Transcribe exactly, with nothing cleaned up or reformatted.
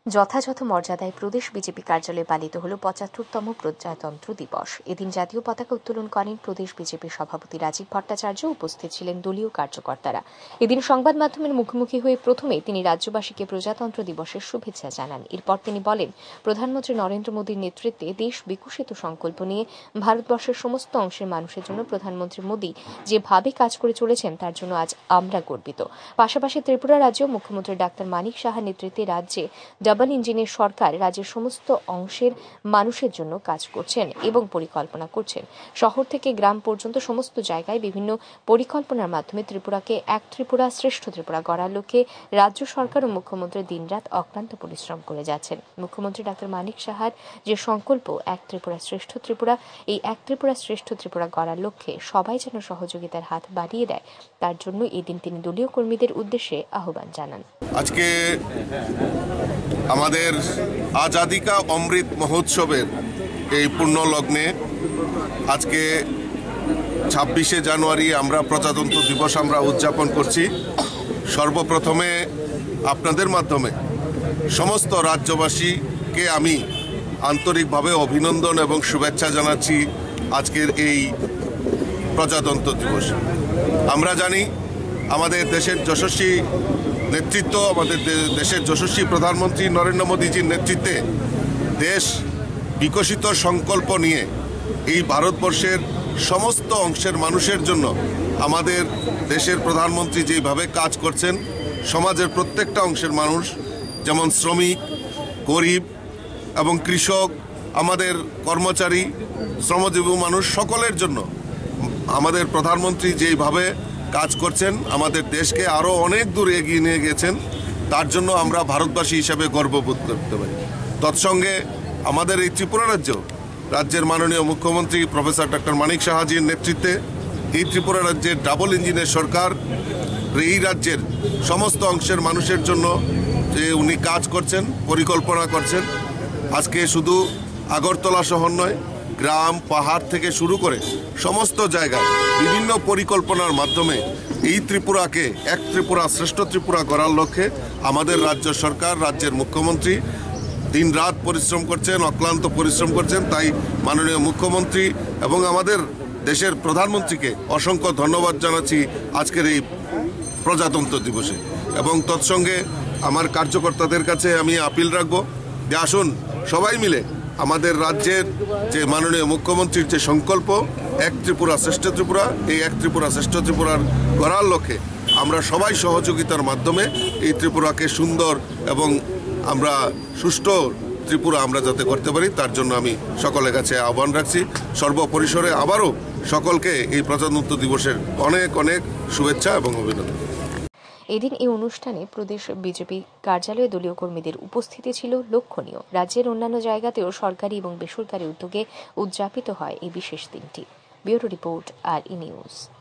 যথাযথ মর্যাদায় প্রদেশ বিজেপি কার্যালয়ে পালিত হল পঁচাত্তরতম প্রজাতন্ত্র দিবস। এদিন জাতীয় পতাকা উত্তোলন করেন প্রদেশ বিজেপির সভাপতি রাজীব ভট্টাচার্য। উপস্থিত ছিলেন দলীয় কার্যকর্তারা। এদিন সংবাদ মাধ্যমের মুখোমুখি হয়ে প্রথমে তিনি রাজ্যবাসীকে প্রজাতন্ত্র দিবসের শুভেচ্ছা জানান। এরপর তিনি বলেন, প্রধানমন্ত্রী নরেন্দ্র মোদীর নেতৃত্বে দেশ বিকশিত সংকল্প নিয়ে ভারতবর্ষের সমস্ত অংশের মানুষের জন্য প্রধানমন্ত্রী মোদী যেভাবে কাজ করে চলেছেন তার জন্য আজ আমরা গর্বিত। পাশাপাশি ত্রিপুরা রাজ্য মুখ্যমন্ত্রী ডাক্তার মানিক সাহার নেতৃত্বে রাজ্যে ডাবল ইঞ্জিনের সরকার রাজ্যের সমস্ত অংশের মানুষের জন্য কাজ করছেন এবং পরিকল্পনা করছেন। শহর থেকে গ্রাম পর্যন্ত সমস্ত জায়গায় বিভিন্ন পরিকল্পনার মাধ্যমে ত্রিপুরাকে এক ত্রিপুরা শ্রেষ্ঠ ত্রিপুরা গড়ার লক্ষ্যে রাজ্য সরকার ও মুখ্যমন্ত্রী দিনরাত অক্লান্ত পরিশ্রম করে যাচ্ছেন। মুখ্যমন্ত্রী ডাক্তার মানিক সাহার যে সংকল্প এক ত্রিপুরা শ্রেষ্ঠ ত্রিপুরা, এই এক ত্রিপুরা শ্রেষ্ঠ ত্রিপুরা গড়ার লক্ষ্যে সবাই যেন সহযোগিতার হাত বাড়িয়ে দেয়, তার জন্য এদিন তিনি দলীয় কর্মীদের উদ্দেশ্যে আহ্বান জানান। আজকে আমাদের আজাদি কা অমৃত মহোৎসবের এই পূর্ণ লগ্নে আজকে ছাব্বিশে জানুয়ারি আমরা প্রজাতন্ত্র দিবস আমরা উদযাপন করছি। সর্বপ্রথমে আপনাদের মাধ্যমে সমস্ত রাজ্যবাসীকে আমি আন্তরিকভাবে অভিনন্দন এবং শুভেচ্ছা জানাচ্ছি আজকের এই প্রজাতন্ত্র দিবস। আমরা জানি আমাদের দেশের যশস্বী নেতৃত্ব, আমাদের দেশের যশস্বী প্রধানমন্ত্রী নরেন্দ্র মোদীজির নেতৃত্বে দেশ বিকশিত সংকল্প নিয়ে এই ভারতবর্ষের সমস্ত অংশের মানুষের জন্য আমাদের দেশের প্রধানমন্ত্রী যেভাবে কাজ করছেন, সমাজের প্রত্যেকটা অংশের মানুষ, যেমন শ্রমিক, গরিব এবং কৃষক, আমাদের কর্মচারী, শ্রমজীবী মানুষ, সকলের জন্য আমাদের প্রধানমন্ত্রী যেইভাবে কাজ করছেন, আমাদের দেশকে আরও অনেক দূর এগিয়ে নিয়ে গেছেন, তার জন্য আমরা ভারতবাসী হিসাবে গর্ববোধ করতে পারি। তৎসঙ্গে আমাদের এই ত্রিপুরা রাজ্য রাজ্যের মাননীয় মুখ্যমন্ত্রী প্রফেসর ডক্টর মানিক সাহাজির নেতৃত্বে এই ত্রিপুরা রাজ্যের ডাবল ইঞ্জিনের সরকার এই রাজ্যের সমস্ত অংশের মানুষের জন্য যে উনি কাজ করছেন, পরিকল্পনা করছেন। আজকে শুধু আগরতলা শহর নয়, গ্রাম পাহাড় থেকে শুরু করে সমস্ত জায়গায় বিভিন্ন পরিকল্পনার মাধ্যমে এই ত্রিপুরাকে এক ত্রিপুরা শ্রেষ্ঠ ত্রিপুরা করার লক্ষ্যে আমাদের রাজ্য সরকার, রাজ্যের মুখ্যমন্ত্রী দিন রাত পরিশ্রম করছেন, অক্লান্ত পরিশ্রম করছেন। তাই মাননীয় মুখ্যমন্ত্রী এবং আমাদের দেশের প্রধানমন্ত্রীকে অসংখ্য ধন্যবাদ জানাচ্ছি আজকের এই প্রজাতন্ত্র দিবসে। এবং তৎসঙ্গে আমার কার্যকর্তাদের কাছে আমি আপিল রাখব যে আসুন সবাই মিলে আমাদের রাজ্যের যে মাননীয় মুখ্যমন্ত্রীর যে সংকল্প এক ত্রিপুরা শ্রেষ্ঠ ত্রিপুরা, এই এক ত্রিপুরা শ্রেষ্ঠ ত্রিপুরার গড়ার লক্ষ্যে আমরা সবাই সহযোগিতার মাধ্যমে এই ত্রিপুরাকে সুন্দর এবং আমরা সুষ্ঠু ত্রিপুরা আমরা যাতে করতে পারি, তার জন্য আমি সকলের কাছে আহ্বান রাখছি। সর্বপরিসরে আবারও সকলকে এই প্রজাতন্ত্র দিবসের অনেক অনেক শুভেচ্ছা এবং অভিনন্দন। এদিন এই অনুষ্ঠানে প্রদেশ বিজেপি কার্যালয়ে দলীয় কর্মীদের উপস্থিতি ছিল লক্ষণীয়। রাজ্যের অন্যান্য জায়গাতেও সরকারি এবং বেসরকারি উদ্যোগে উদযাপিত হয় এই বিশেষ দিনটি। ব্যুরো রিপোর্ট, আর ই নিউজ।